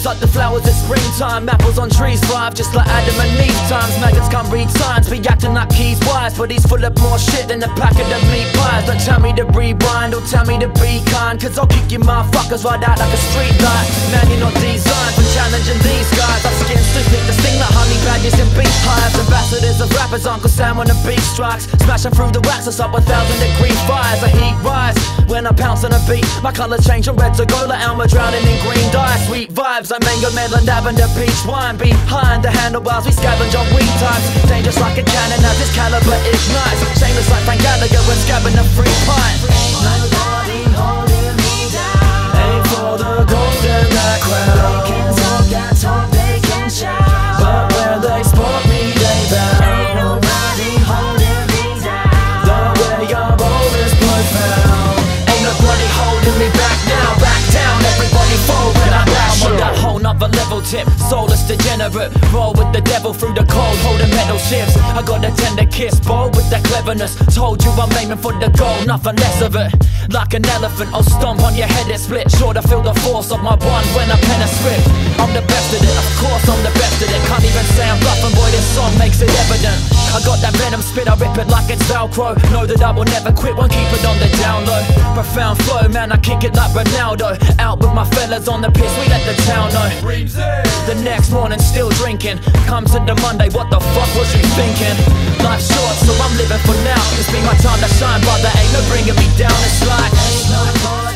like the flowers at springtime. Apples on trees thrive just like Adam and Eve times. Maggots can't read signs, be acting like he's wise, but he's full of more shit than a packet of meat pies. Don't tell me to rewind or tell me to be kind, cause I'll kick you motherfuckers right out like a street light. Man, you're not designed for challenging these guys. Our skin's too thick to sting like honey badgers and beehives. Ambassadors of rappers, Uncle Sam when the beat strikes. Smashing through the wax, it's up 1,000-degree fires. The heat rise when I pounce on a beat. My colour change from red to gold like Elmer drowning in green dye. Sweet vibes like mango, melon, lavender, peach wine. Behind the handlebars we scavenge on weed times. Dangerous like a cannon as this caliber ignites. Shameless like Frank Gallagher when scabbing a free pint. Nobody holding me down. Aim for the gold and that crown. They can talk that talk, they can shout, but where they spot me they bow. ain't nobody holding me down. The way your bowl is profound. Ain't nobody holding me back now. Back down, everybody fall when I dash. I'm on that whole nother level tip. Soulless degenerate, roll with the devil through the cold, holding metal ships. I got a tender kiss, bold with that cleverness. Told you I'm aiming for the goal, nothing less of it. Like an elephant, I'll stomp on your head and split. Sure to feel the force of my one when I pen a script. I'm the best at it, of course I'm the best at it. Can't even say I'm bluffing, boy, this song makes it evident. I got that venom spit, I rip it like it's Velcro. Know that I will never quit, won't keep it on the down low. Profound flow, man, I kick it like Ronaldo. Out with my fellas on the piss, we let the town know. The next morning still drinking. Comes to the Monday, what the fuck was you thinking? Life's short, so I'm living for now. It's been my time to shine, but there ain't no bringing me down. It's like Nobody